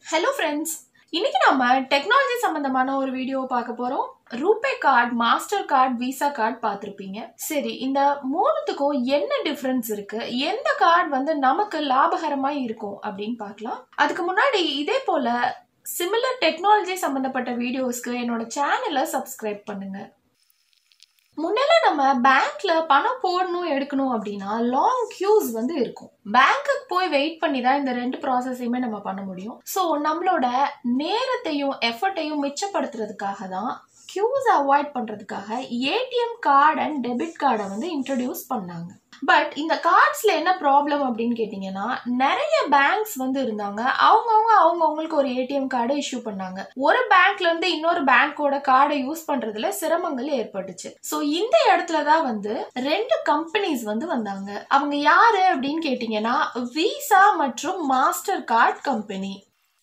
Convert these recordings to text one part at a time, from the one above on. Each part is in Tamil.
Hello friends. இன்னைக்கு நாம டெக்னாலஜி சம்பந்தமான ஒரு வீடியோ பார்க்க போறோம். RuPay card, Mastercard, Visa card பார்த்திருப்பீங்க. சரி, இந்த மூணுத்துக்கும் என்ன டிஃபரன்ஸ் இருக்கு? எந்த கார்டு நமக்கு லாபகரமா இருக்கும் அப்படின்னு பார்க்கலாம். அதுக்கு முன்னாடி இதே போல சிமிலர் டெக்னாலஜி சம்பந்தப்பட்ட வீடியோஸ்க்கு என்னோட சேனலை சப்ஸ்கிரைப் பண்ணுங்க. முன்னெல்லாம் நம்ம பேங்க்ல பணம் போடணும் எடுக்கணும் அப்படின்னா லாங் கியூஸ் இருக்கும். பேங்க்குக்கு போய் வெயிட் பண்ணி தான் இந்த ரெண்டு ப்ராசஸையுமே நம்ம பண்ண முடியும். ஸோ நம்மளோட நேரத்தையும் எஃபர்ட்டையும் மிச்சப்படுத்துறதுக்காக தான் கியூஸ் அவாய்ட் பண்றதுக்காக ஏடிஎம் கார்டு அண்ட் டெபிட் கார்டை இன்ட்ரடியூஸ் பண்ணாங்க. பட் இந்த கார்ட்ஸ்ல என்ன ப்ராப்ளம் அப்படின்னு கேட்டீங்கன்னா, நிறைய பேங்க்ஸ் இருந்தாங்க. அவங்களுக்கு ஒரு ஏடிஎம் கார்டை இஷ்யூ பண்ணாங்க. ஒரு பேங்க்ல இருந்து இன்னொரு பேங்கோட கார்டை யூஸ் பண்றதுல சிரமங்கள் ஏற்பட்டுச்சு. சோ இந்த இடத்துலதான் ரெண்டு கம்பெனிஸ் வந்தாங்க. அவங்க யாரு அப்படின்னு கேட்டீங்கன்னா, விசா மற்றும் மாஸ்டர் கார்டு கம்பெனி.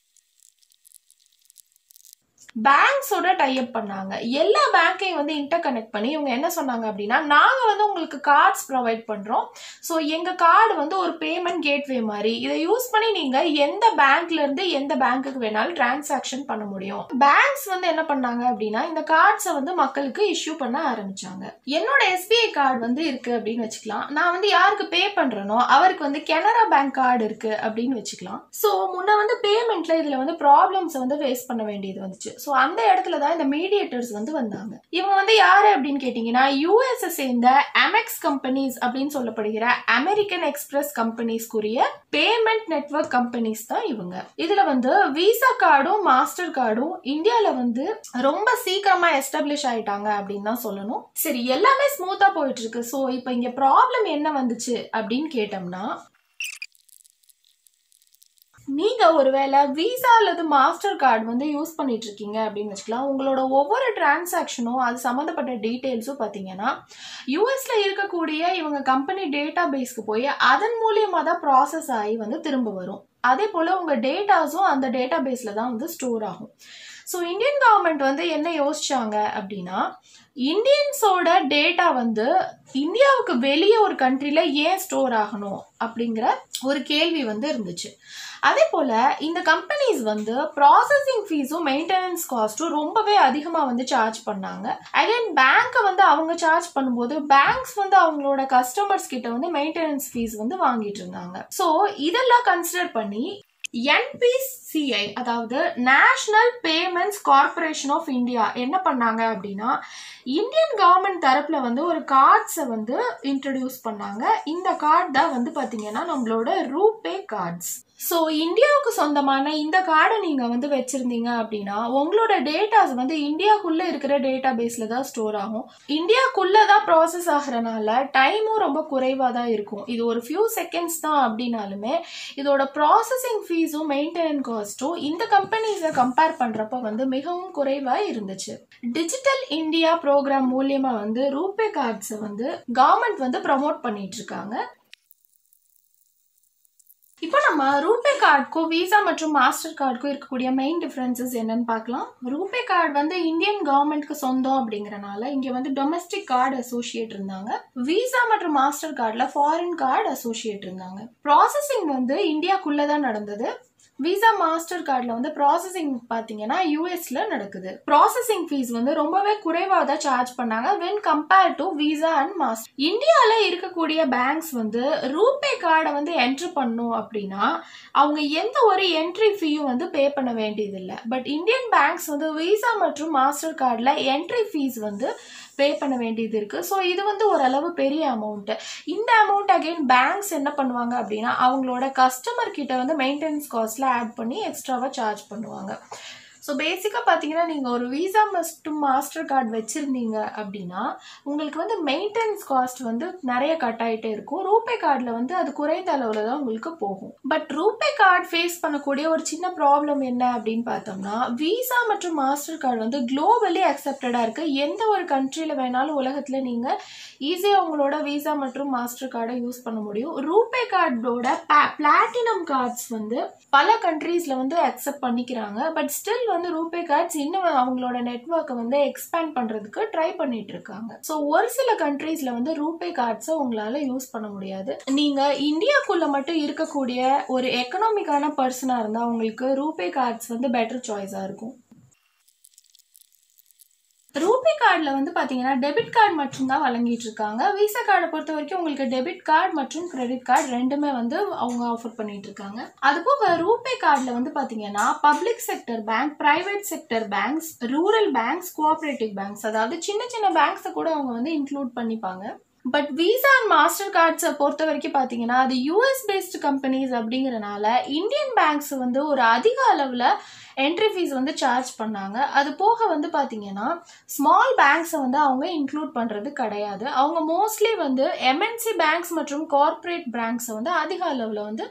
பேங்க்ஸோட டைப் பண்ணாங்க. எல்லா பேங்கையும் இன்டர் கனெக்ட் பண்ணி இவங்க என்ன சொன்னாங்க அப்படின்னா, நாங்க உங்களுக்கு கார்ட்ஸ் ப்ரொவைட் பண்றோம். ஸோ எங்க கார்டு ஒரு பேமெண்ட் கேட்வே மாதிரி. இதை யூஸ் பண்ணி நீங்க எந்த பேங்க்ல இருந்து எந்த பேங்க்குக்கு வேணாலும் டிரான்சாக்ஷன் பண்ண முடியும். பேங்க்ஸ் என்ன பண்ணாங்க அப்படின்னா, இந்த கார்ட்ஸை மக்களுக்கு இஷ்யூ பண்ண ஆரம்பிச்சாங்க. என்னோட எஸ்பிஐ கார்டு இருக்கு அப்படின்னு வச்சுக்கலாம். நான் யாருக்கு பே பண்றேனோ அவருக்கு கனரா பேங்க் கார்டு இருக்கு அப்படின்னு வச்சுக்கலாம். ஸோ முன்ன பேமெண்ட்ல இதுல ப்ராப்ளம்ஸ் ஃபேஸ் பண்ண வேண்டியது வந்துச்சு. சோ அந்த இடத்துல தான் இந்த மீடியேட்டர்ஸ் வந்தாங்க. இவங்க யாரு அப்படின்னு கேட்டீங்கன்னா, யூஎஸ் சேர்ந்த அமெக்ஸ் கம்பெனிஸ் அப்படின்னு சொல்லப்படுகிற அமெரிக்கன் எக்ஸ்பிரஸ் கம்பெனிஸ்க்குரிய பேமெண்ட் நெட்வொர்க் கம்பெனிஸ் தான் இவங்க. இதுல விசா கார்டும் மாஸ்டர் கார்டும் இந்தியால ரொம்ப சீக்கிரமா எஸ்டாப்ளிஷ் ஆயிட்டாங்க அப்படின்னு தான் சொல்லணும். சரி, எல்லாமே ஸ்மூத்தா போயிட்டு இருக்கு. சோ இப்ப இங்க ப்ராப்ளம் என்ன வந்துச்சு அப்படின்னு கேட்டோம்னா, நீங்க ஒருவேளை விசா அல்லது மாஸ்டர் கார்டு யூஸ் பண்ணிட்டு இருக்கீங்க அப்படின்னு வச்சுக்கலாம். உங்களோட ஒவ்வொரு டிரான்சாக்ஷனும் அது சம்பந்தப்பட்ட டீடைல்ஸும் பாத்தீங்கன்னா யூஎஸ்ல இருக்கக்கூடிய இவங்க கம்பெனி டேட்டா பேஸ்க்கு போய் அதன் மூலியமா தான் ப்ராசஸ் ஆகி திரும்ப வரும். அதே போல உங்க டேட்டாஸும் அந்த டேட்டா பேஸ்ல தான் ஸ்டோர் ஆகும். ஸோ இந்தியன் கவர்மெண்ட் என்ன யோசிச்சாங்க அப்படின்னா, இந்தியன்ஸோட டேட்டா இந்தியாவுக்கு வெளியே ஒரு கண்ட்ரில ஏன் ஸ்டோர் ஆகணும் அப்படிங்கிற ஒரு கேள்வி இருந்துச்சு. அதே போல இந்த கம்பெனிஸ் ப்ராசஸிங் ஃபீஸும் மெயின்டெனன்ஸ் காஸ்டும் ரொம்பவே அதிகமா சார்ஜ் பண்ணாங்க. அகைன் பேங்க் அவங்க சார்ஜ் பண்ணும்போது பேங்க்ஸ் அவங்களோட கஸ்டமர்ஸ் கிட்ட மெயின்டெனன்ஸ் ஃபீஸ் வாங்கிட்டு இருந்தாங்க. ஸோ இதெல்லாம் கன்சிடர் பண்ணி என்பிசிஐ, அதாவது National Payments Corporation of India என்ன பண்ணாங்க அப்படின்னா, இந்தியன் கவர்மெண்ட் தரப்புல ஒரு கார்ட்ஸை இன்ட்ரடியூஸ் பண்ணாங்க. இந்த கார்டு தான் பாத்தீங்கன்னா நம்மளோட ரூபே கார்ட்ஸ். ஸோ இந்தியாவுக்கு சொந்தமான இந்த கார்டை நீங்க வச்சிருந்தீங்க அப்படின்னா உங்களோட டேட்டாஸ் இந்தியாக்குள்ள இருக்கிற டேட்டா பேஸ்ல தான் ஸ்டோர் ஆகும். இந்தியாக்குள்ளதான் ப்ராசஸ் ஆகிறனால டைமும் ரொம்ப குறைவா தான் இருக்கும். இது ஒரு ஃபியூ செகண்ட்ஸ் தான் அப்படின்னாலுமே இதோட ப்ராசஸிங் ஃபீஸும் மெயின்டெனன்ஸ் காஸ்டும் இந்த கம்பெனிஸை கம்பேர் பண்றப்ப மிகவும் குறைவா இருந்துச்சு. டிஜிட்டல் இந்தியா ப்ரோக்ராம் மூலியமா ரூபே கார்ட்ஸை கவர்மெண்ட் ப்ரமோட் பண்ணிட்டு இருக்காங்க. இப்போ நம்ம ரூபே கார்டுக்கும் விசா மற்றும் மாஸ்டர் கார்டுக்கும் இருக்கக்கூடிய மெயின் டிஃபரன்சஸ் என்னன்னு பார்க்கலாம். ரூபே கார்டு இந்தியன் கவர்மெண்ட்க்கு சொந்தம் அப்படிங்கறனால இங்க டொமஸ்டிக் கார்டு அசோசியேட் இருந்தாங்க. விசா மற்றும் மாஸ்டர் கார்டுல ஃபாரின் கார்டு அசோசியேட் இருந்தாங்க. ப்ராசஸிங் இந்தியாக்குள்ளதான் நடந்தது. விசா மாஸ்டர் கார்டுல ப்ராசஸிங் பாத்தீங்கன்னா யூஎஸ்ல நடக்குது. ப்ராசஸிங் ஃபீஸ் ரொம்பவே குறைவா தான் சார்ஜ் பண்ணாங்க when compared to Visa and master. இந்தியால இருக்கக்கூடிய பேங்க்ஸ் ரூபே கார்டை என்ட்ரி பண்ணும் அப்படின்னா அவங்க எந்த ஒரு என்ட்ரி ஃபீயும் பே பண்ண வேண்டியது இல்லை. பட் இந்தியன் பேங்க்ஸ் விசா மற்றும் மாஸ்டர் கார்டுல என்ட்ரி ஃபீஸ் பே பண்ண வேண்டியது இருக்கு. ஸோ இது ஓரளவு பெரிய அமௌண்ட். இந்த அமௌண்ட் அகைன் பேங்க்ஸ் என்ன பண்ணுவாங்க அப்படின்னா அவங்களோட கஸ்டமர் கிட்ட மெயின்டெனன்ஸ் காஸ்ட்ல ஆட் பண்ணி எக்ஸ்ட்ராவா சார்ஜ் பண்ணுவாங்க. ஸோ பேசிக்காக பார்த்தீங்கன்னா நீங்கள் ஒரு விசா மற்றும் மாஸ்டர் கார்டு வச்சுருந்தீங்க அப்படின்னா உங்களுக்கு மெயின்டெனன்ஸ் காஸ்ட் நிறைய கட் ஆகிட்டே இருக்கும். ரூபே கார்டில் அது குறைந்த அளவில் தான் உங்களுக்கு போகும். பட் ரூபே கார்டு ஃபேஸ் பண்ணக்கூடிய ஒரு சின்ன ப்ராப்ளம் என்ன அப்படின்னு பார்த்தோம்னா, விசா மற்றும் மாஸ்டர் கார்டு குளோபலி அக்செப்டடாக இருக்குது. எந்த ஒரு கண்ட்ரியில் வேணாலும் உலகத்தில் நீங்கள் ஈஸியாக உங்களோட விசா மற்றும் மாஸ்டர் கார்டை யூஸ் பண்ண முடியும். ரூபே கார்டோட பிளாட்டினம் கார்ட்ஸ் பல கண்ட்ரீஸில் அக்செப்ட் பண்ணிக்கிறாங்க. பட் ஸ்டில் வந்து ரூபே கார்ட்ஸ் இன்னும் அவங்களோட நெட்வொர்க்கை வந்து எக்ஸ்பேண்ட் பண்றதுக்கு ட்ரை பண்ணிட்டு இருக்காங்க. ஸோ ஒரு சில கண்ட்ரீஸ்ல வந்து ரூபே கார்ட்ஸை உங்களால யூஸ் பண்ண முடியாது. நீங்க இந்தியாக்குள்ள மட்டும் இருக்கக்கூடிய ஒரு எக்கனாமிக்கான பர்சனா இருந்தா உங்களுக்கு ரூபே கார்ட்ஸ் வந்து பெட்டர் சாய்ஸா இருக்கும். ரூபே கார்டில் வந்து பார்த்தீங்கன்னா டெபிட் கார்டு மட்டும்தான் வழங்கிட்டு இருக்காங்க. விசா கார்டை பொறுத்த வரைக்கும் உங்களுக்கு டெபிட் கார்டு மற்றும் கிரெடிட் கார்டு ரெண்டுமே வந்து அவங்க ஆஃபர் பண்ணிட்டு இருக்காங்க. அது போக ரூபே கார்டில் வந்து பார்த்தீங்கன்னா public sector bank, private sector banks, rural banks, cooperative banks, அதாவது சின்ன சின்ன பேங்க்ஸை கூட அவங்க வந்து இன்க்ளூட் பண்ணிப்பாங்க. பட் விசா அண்ட் மாஸ்டர் கார்ட்ஸை பொறுத்த வரைக்கும் பார்த்தீங்கன்னா அது யூஎஸ் பேஸ்டு கம்பெனிஸ் அப்படிங்கிறனால இந்தியன் பேங்க்ஸ் வந்து ஒரு அதிக அளவில் என்ட்ரி ஃபீஸ் வந்து சார்ஜ் பண்ணாங்க. அது போக வந்து பார்த்தீங்கன்னா ஸ்மால் பேங்க்ஸை வந்து அவங்க இன்க்ளூட் பண்ணுறது கிடையாது. அவங்க மோஸ்ட்லி வந்து எம்என்சி பேங்க்ஸ் மற்றும் கார்ப்பரேட் பேங்க்ஸை வந்து அதிக அளவில் வந்து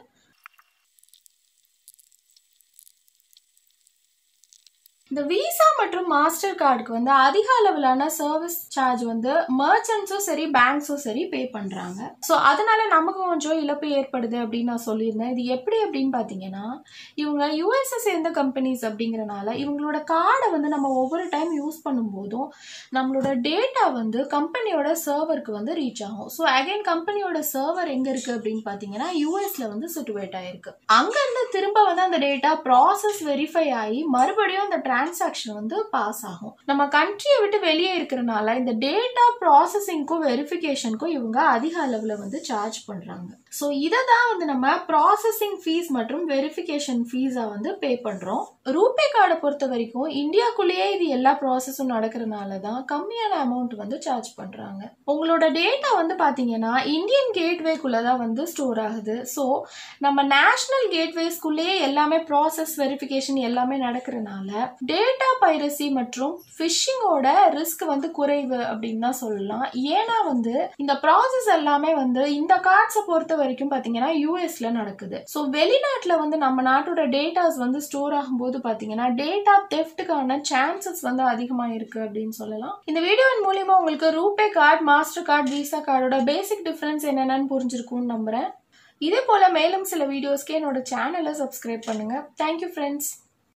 இந்த விசா மற்றும் மாஸ்டர் கார்டுக்கு வந்து அதிக அளவிலான சர்வீஸ் சார்ஜ் வந்து மர்ச்சன்ட்ஸும் சரி பேங்க்ஸும் சரி பே பண்றாங்க. ஸோ அதனால நமக்கு கொஞ்சம் இழப்பு ஏற்படுது அப்படின்னு நான் சொல்லியிருந்தேன். இது எப்படி அப்படின்னு பார்த்தீங்கன்னா இவங்க யூஎஸ்ஏ சேர்ந்த கம்பெனிஸ் அப்படிங்கிறனால இவங்களோட கார்டை வந்து நம்ம ஒவ்வொரு டைம் யூஸ் பண்ணும்போதும் நம்மளோட டேட்டா வந்து கம்பெனியோட சர்வருக்கு வந்து ரீச் ஆகும். ஸோ அகைன் கம்பெனியோட சர்வர் எங்க இருக்கு அப்படின்னு பார்த்தீங்கன்னா யூஎஸ்ல வந்து சிட்டுவேட் ஆயிருக்கு. அங்கிருந்து திரும்ப வந்து அந்த டேட்டா ப்ராசஸ் வெரிஃபை ஆகி மறுபடியும் அந்த டிரான்சாக்ஷன் வந்து பாஸ் ஆகும். நம்ம கண்ட்ரியை விட்டு வெளியே இருக்கிறனால இந்த டேட்டா ப்ராசஸிங்க்கும் வெரிஃபிகேஷனுக்கும் இவங்க அதிக அளவுல வந்து சார்ஜ் பண்றாங்க. ஸோ இதை தான் வந்து நம்ம ப்ராசஸிங் ஃபீஸ் மற்றும் வெரிஃபிகேஷன் ஃபீஸா வந்து பே பண்றோம். ரூபே கார்டை பொறுத்த வரைக்கும் இந்தியாக்குள்ளேயே இது எல்லா ப்ராசஸும் நடக்கிறதுனால தான் கம்மியான அமௌண்ட் வந்து சார்ஜ் பண்றாங்க. உங்களோட டேட்டா வந்து பாத்தீங்கன்னா இந்தியன் கேட்வேக்குள்ளதான் வந்து ஸ்டோர் ஆகுது. ஸோ நம்ம நேஷனல் கேட்வேஸ்குள்ளேயே எல்லாமே ப்ராசஸ் வெரிஃபிகேஷன் எல்லாமே நடக்கிறதுனால டேட்டா பைரசி மற்றும் ஃபிஷிங்கோட ரிஸ்க் வந்து குறைவு அப்படின்னு தான் சொல்லலாம். ஏன்னா வந்து இந்த ப்ராசஸ் எல்லாமே வந்து இந்த கார்ட்ஸை பொறுத்த வரைக்கும் பாத்தீங்கன்னா யூஎஸ்ல நடக்குது. ஸோ வெளிநாட்டுல வந்து நம்ம நாட்டோட டேட்டாஸ் வந்து ஸ்டோர் ஆகும்போது பாத்தீங்கன்னா டேட்டா தெஃப்ட்டுக்கான சான்சஸ் வந்து அதிகமா இருக்கு அப்படின்னு சொல்லலாம். இந்த வீடியோவின் மூலியமா உங்களுக்கு RuPay card, Mastercard, Visa கார்டோட பேசிக் டிஃபரன்ஸ் என்னென்னு புரிஞ்சிருக்கும்னு நம்புறேன். இதே போல மேலும் சில வீடியோஸ்க்கு என்னோட சேனலை சப்ஸ்கிரைப் பண்ணுங்க. Thank you friends.